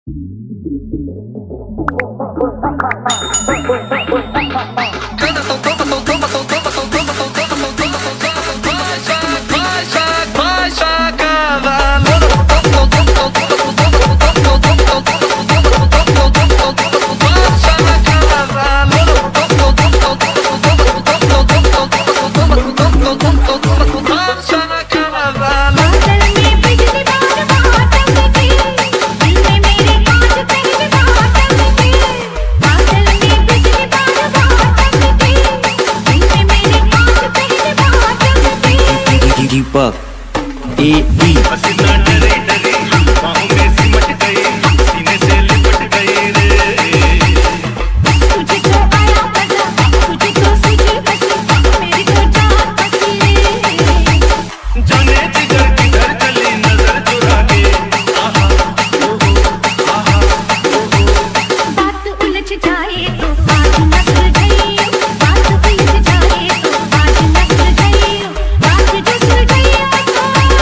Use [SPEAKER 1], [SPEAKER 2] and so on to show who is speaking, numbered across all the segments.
[SPEAKER 1] दीपक ए
[SPEAKER 2] पसीना डरे डरे बाहों में सिमट गई, सीने से लिपट गई रे।
[SPEAKER 3] तुझे तो आया मजा, तुझे तो सूझी हंसी, मेरी तो जान फंसी रे।
[SPEAKER 2] जाने जिगर किधर चली नजर चुरा के, आहा ओहो आहा ओहो।
[SPEAKER 3] बात उलझ जाए तो आज न सुलझाइयो, बात उलझ जाए तो आज न सुलझाइयो, बात जो सुलझाइयो तो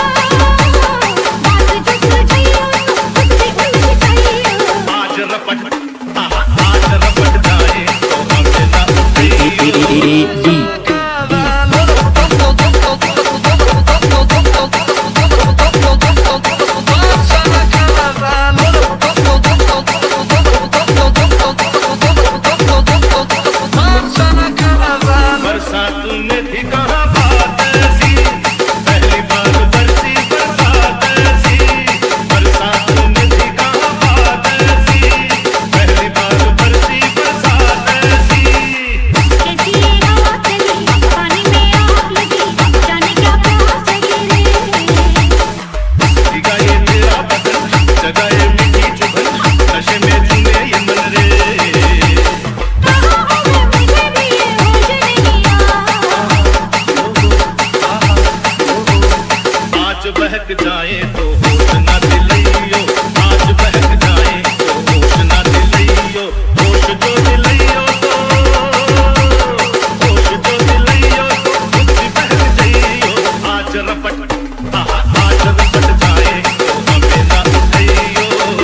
[SPEAKER 3] बात जो सुलझाइयो तो खुद से उलझ जाइयो।
[SPEAKER 2] आज रपट आहा आज रपट जाए तो हमें ना उठे। बरसात में थी कहाँ बात ऐसी, पहली बार बरसी बरसात ऐसी। बरसात में थी कहाँ बात ऐसी, पहली बार बरसी बरसात ऐसी।
[SPEAKER 3] कैसी ये हवा चली, पानी में आग लगी, जाने क्या प्यास जगी रे।
[SPEAKER 2] भीगा ये तेरा बदन, जगाए मीठी चुभन, नशे में झूमे ये मन रे।
[SPEAKER 3] मुझे भी ये होश नहीं आया।
[SPEAKER 2] आज बहक जाए तो होश ना दिलइयो, आज बहक जाए तो होश ना दिलइयो। होश जो दिलइयो तो होश जो दिलइयो तो खुद भी बहक जाइयो। आज रपट आहा आज रपट जाए तो हमें ना उठइयो।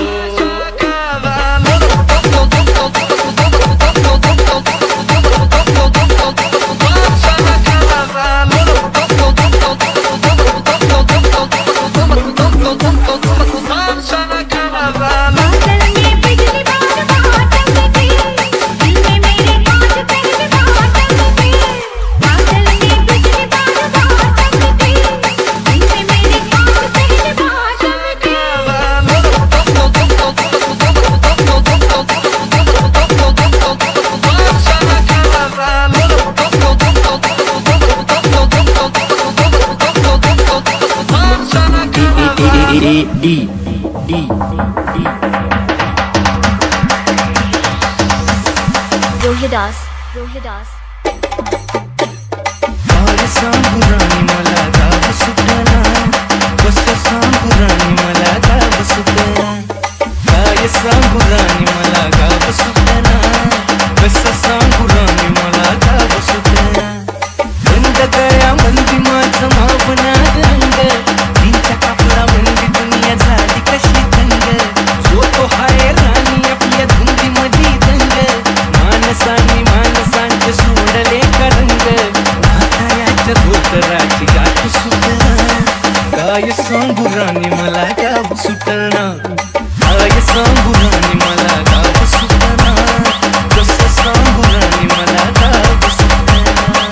[SPEAKER 3] बादल में बिजली बार बार चमके, दिल में मेरे आज पहली बार चमके। बादल में बिजली बार बार चमके, दिल में मेरे आज पहली बार चमके। रोहिदास
[SPEAKER 1] सांगुरानी मला गाव सुटना, बस सांगुरानी मला गाव सुटना, काय सांगुरानी मला गाव सुटना, बस सांगुरानी मला गाव सुटना। बंद गया मंदी माझं मावना रंग, तीनच्या कापडा मंदी दुनिया झाली कशी तंग। जो तो हाय राणी आपल्या धुंदी मधी दंग, मानसानी माणसांचे सोडले करंग, म्हाताऱ्याच्या धोतराची गाठ सुटना। काय सांगू राणी मला गाव सुटना, काय सांगू राणी मला गाव सुटना, कसं सांगू राणी मला गाव सुटना।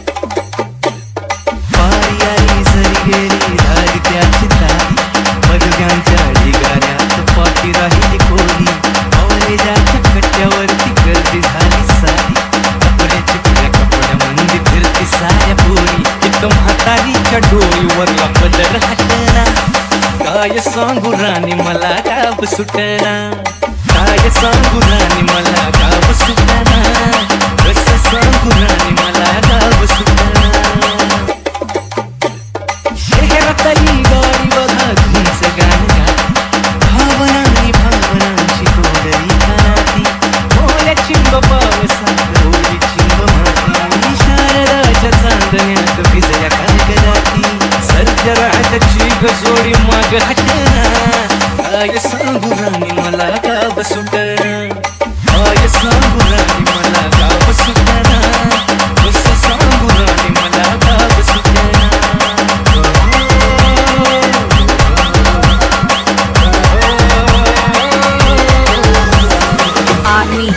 [SPEAKER 1] पारी आली सरी गेली धारी त्याची तारी, पडव्यांच्या ढिगाऱ्यात पाठी राहिली कोली, कॉलेजाच्या कट्ट्यावरती गर्दी झाली सारी, कपड्या चिपड्या कपड्यामध्ये फिरती साऱ्या पोरी, एकदम म्हातारीच्या डोळीवरला पदर हटना। काय सांगू राणी मला गाव सुटना, काय सांगू राणी मला गाव सुटना, कसं सांगू राणी मला गाव सुटना। शहरातली गाडी बघा तुमचं गाणं गाती, भावनांनी भावनांची तोडली कानाती, मोल्या चिंब पावसात ओली चिंब माती, शारदाच्या चांदण्यात भिजल्या कागदाती, सर्जराची गजोडी माग हटना। काय सांगू राणी मला मला गाव सुटना काय सांगू राणी मला गाव सुटना कसं सांगू राणी मला गाव सुटना
[SPEAKER 3] Army.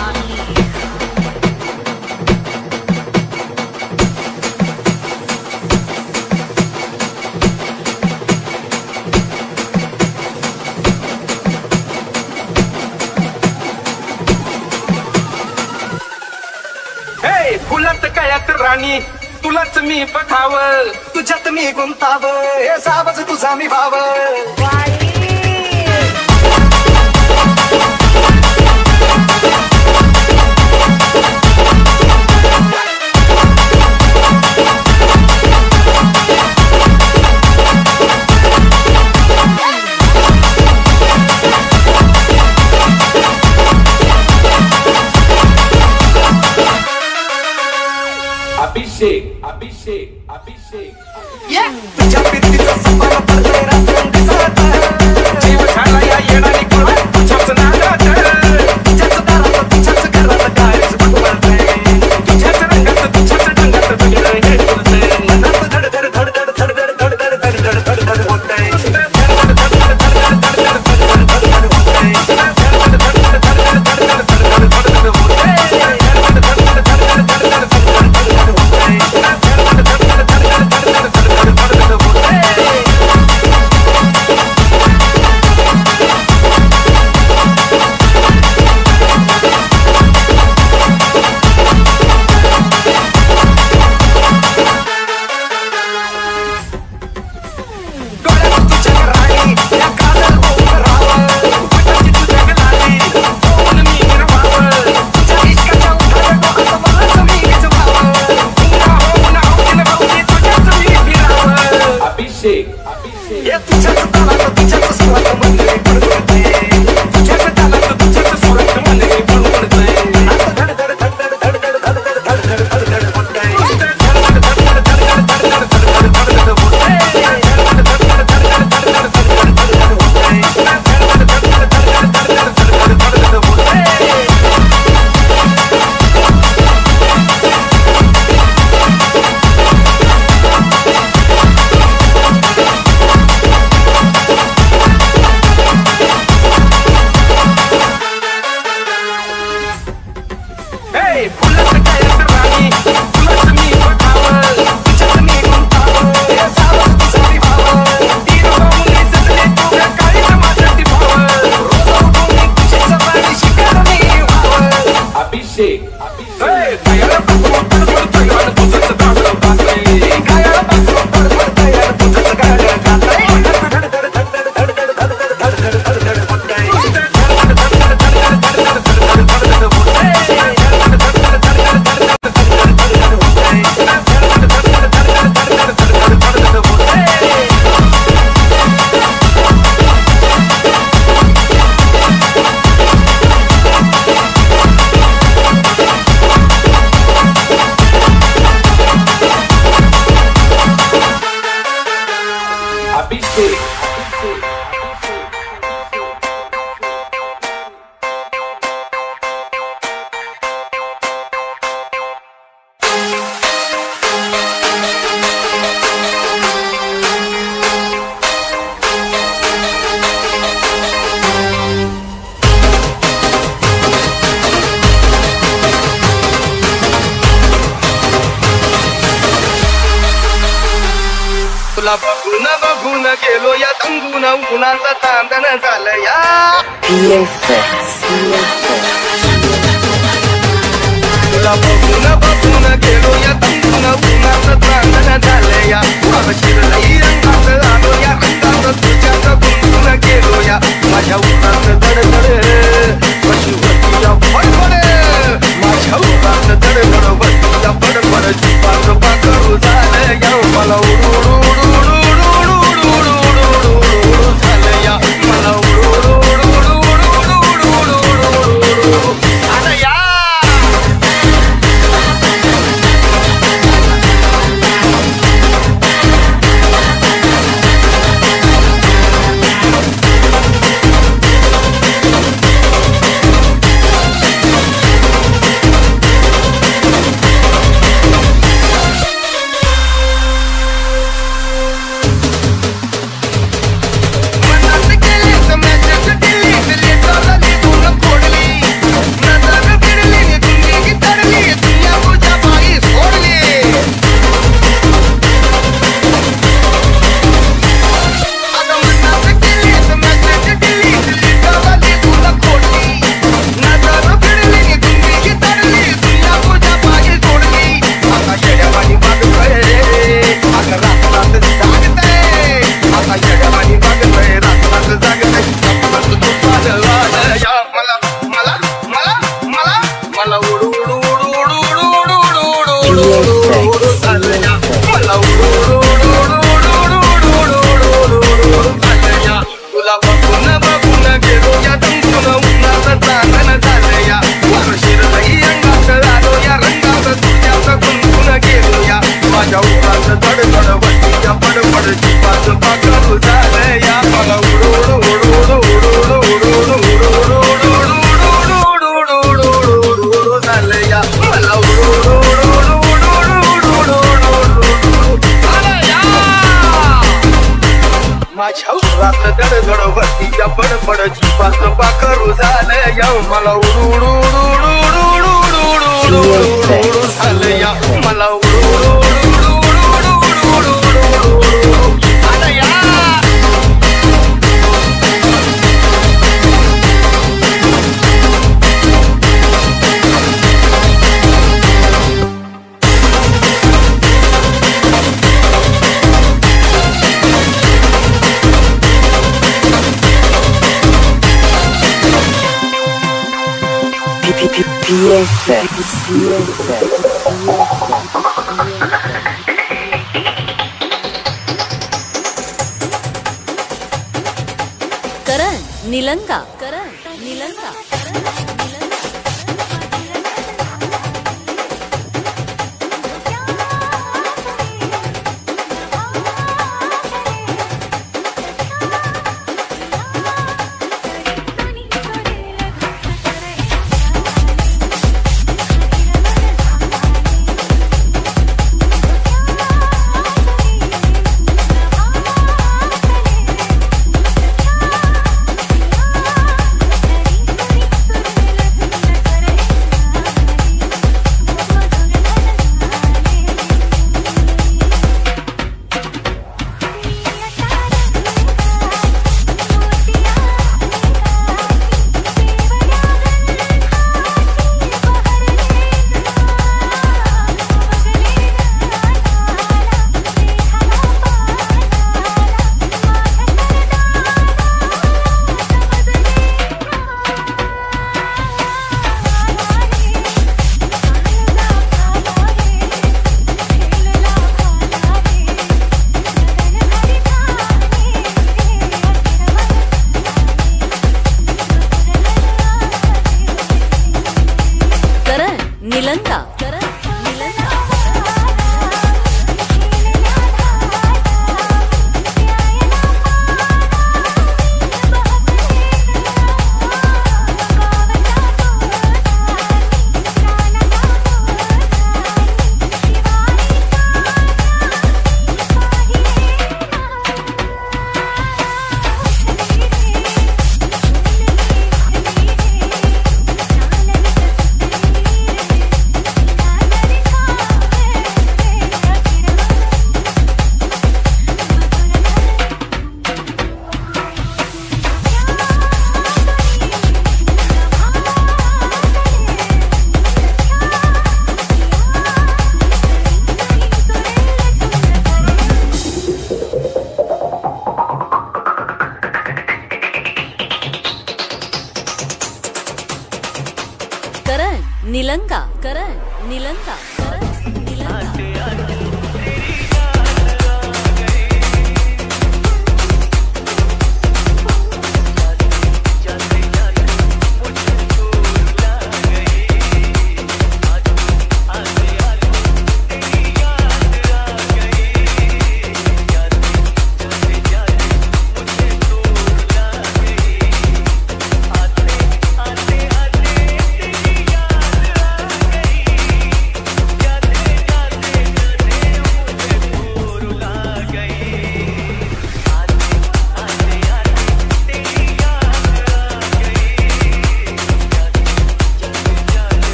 [SPEAKER 4] फुलात कायात राणी तुलाच मी बघावं तुझ्यात मी गुंतावं हे सावज तुझा मी भाव अभिषेक अभिषेक अभिषेक तुझ्या पित्तीचा सपाला पडतोय रात्रंग दिसत जीव झाला या येणारी कुळ तुझ्याच नादात तुझ्याच दारात तुझ्याच घरात कायच बघवतंय तुझ्याच रंगात तुझ्याच ढंगात सगळं हे तुझं मनात धड धड धड धड धड धड धड धड धड धड धड धड होतंय बघून बघून गेलो या तंगून उन्हाचा तांदण झालं या तुला बघून बघून गेलो या तंगून उन्हाचं तांदण झालं या शिरलाई रंगात आलो या रंगात तुझ्यात गुंतून गेलो या माझ्या उन्हात दडदड पशुवतीया फडफड माझ्या उन्हात दडदड वतीया फडफड जीवाचं पाखरू झालं या मला उडू तुझं पाखरू झालं या मला उडू झालं या मला आलं या
[SPEAKER 5] करण निलंगा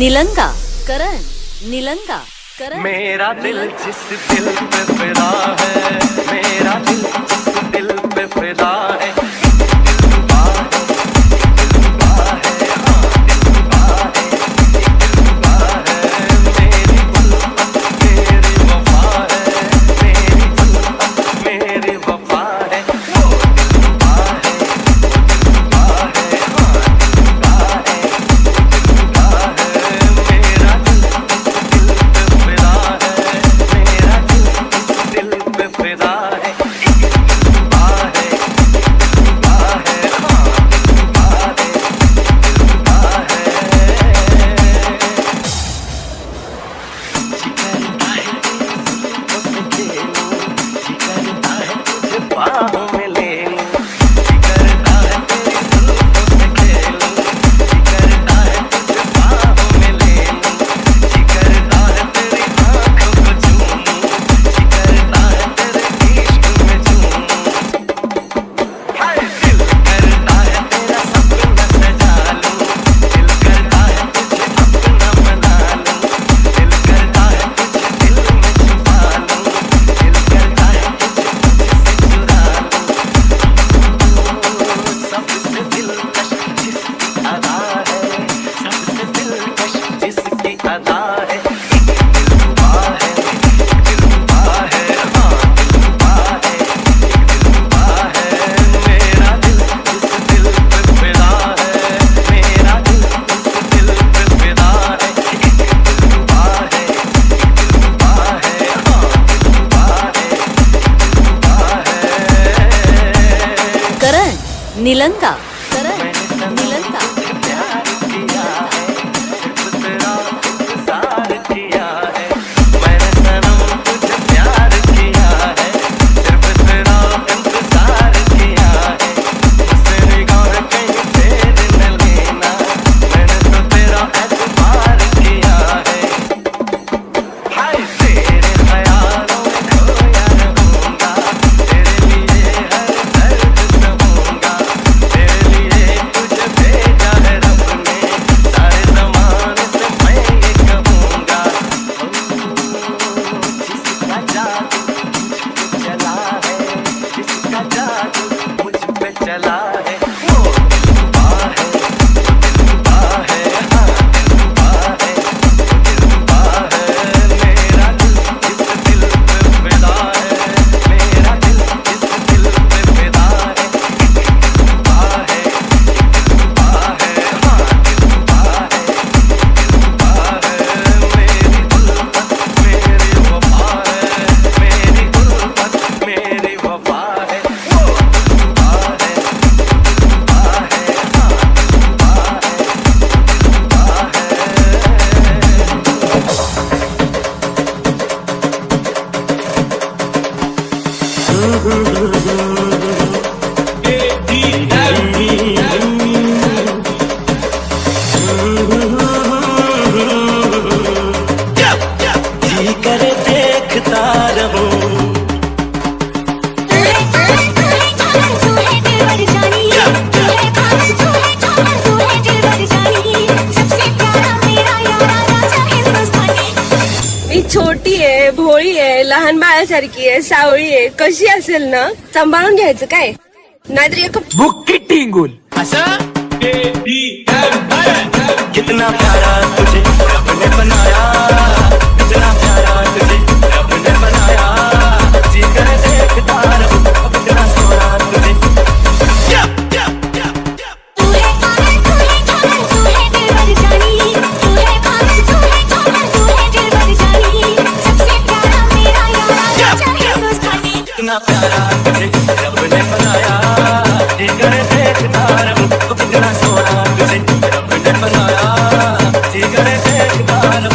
[SPEAKER 5] नीलंगा करण नीलंगा करण।
[SPEAKER 1] मेरा दिल जिस दिल पे फिदा है, मेरा दिल जिस दिल पे फिदा है,
[SPEAKER 5] नीलंगा करण नीलंगा।
[SPEAKER 6] छोटी आहे, भोळी आहे, लहान बाळासारखी आहे, सावळी आहे, कशी असेल ना सांभाळून घ्यायचं काय, नाहीतर एक
[SPEAKER 7] बुक्की टिंगुल असं।
[SPEAKER 1] कितना प्यारा तुझे रब ने बनाया, कितना प्यारा तुझे रब ने बनाया, जी करे देखता रहूं अब कितना सोना तुझे। कितना प्यारा तुझे रब ने बनाया, जी करे देखता रहूं अब कितना सोना तुझे रब ने बनाया, जी करे देखता रहूं।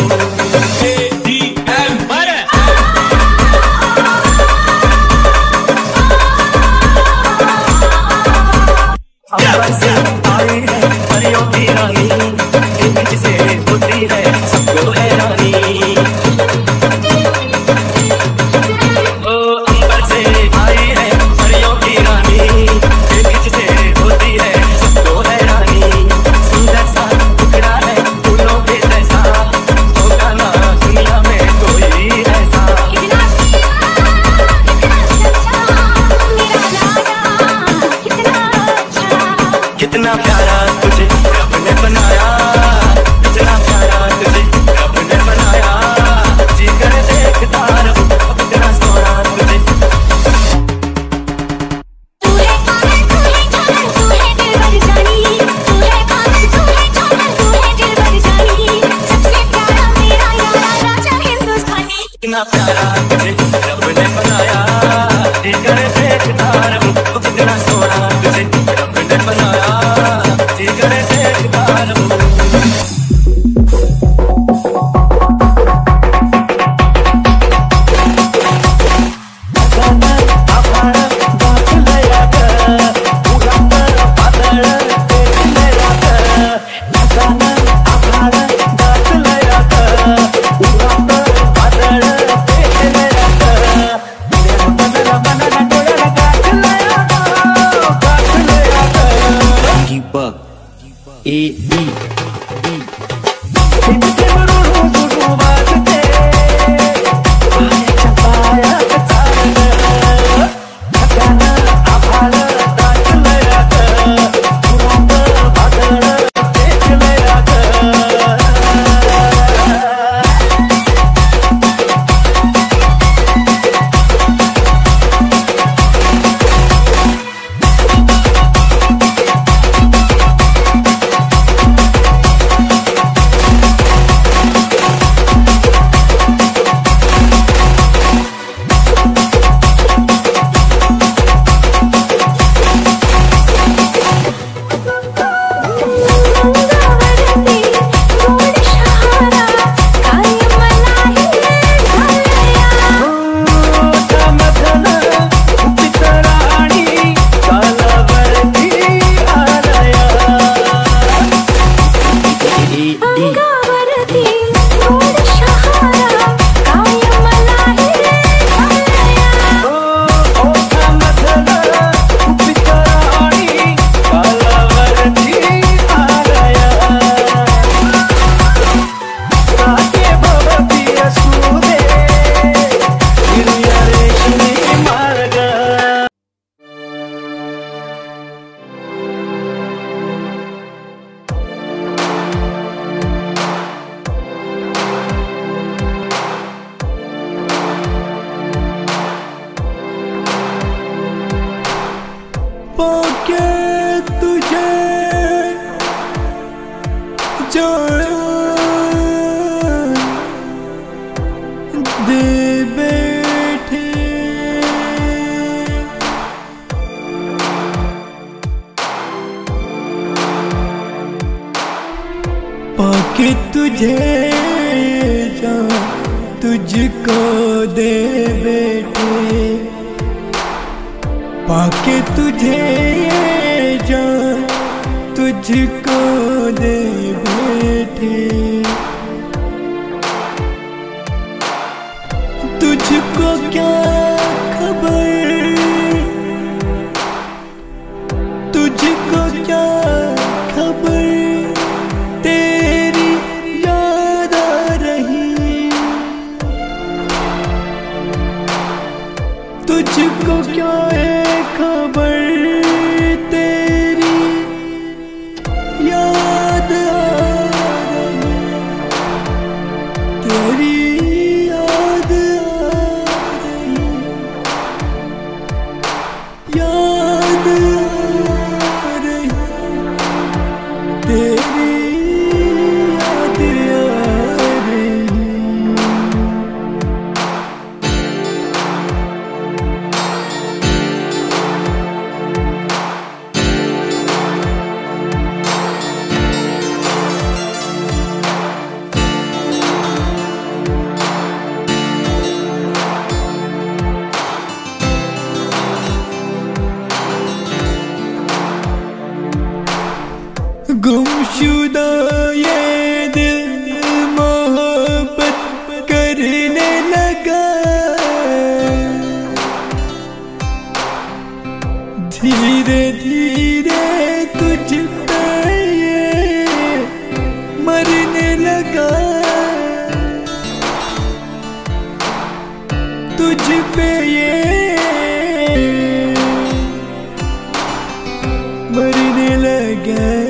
[SPEAKER 1] अंबर से आई है परियों की रानी, जिसे होती है सबको हैरानी। होती है सबको हैरानी, सुंदर सा टुकड़ा है फूलों के जैसा, तुझे रब ने बनाया, इतना प्यारा तुझे रब ने बनाया, जी करे देखता रहूं अब तेरा सोना तुझे।
[SPEAKER 3] तू है पागल, तू है जाना, तू है दिलबर जानी, तू है पागल, तू है जाना, तू है दिलबर जानी, सबसे प्यारा मेरा यारा राजा हिंदुस्तानी।
[SPEAKER 1] इतना प्यारा तुझे रब ने बनाया, जी करे देखता रहूं अब तेरा सोना तुझे रब ने बनाया, जी करे देखता रहूं। पाके तुझे जान दे बैठे, पाके तुझे जान तुझको दे बैठे, पाके तुझे जान तुझको दे बैठे, तुझको क्या खबर, तुझको क्या खबर, तेरी याद आ रही, तुझको क्या है खबर, तेरी याद आ रही, तेरी याद आ रही, याद आ रही, तेरी याद आ रही। गुमशुदा ये दिल मोहब्बत करने लगा, धीरे धीरे तुझ पे ये मरने लगा, तुझ पे ये मरने लगा।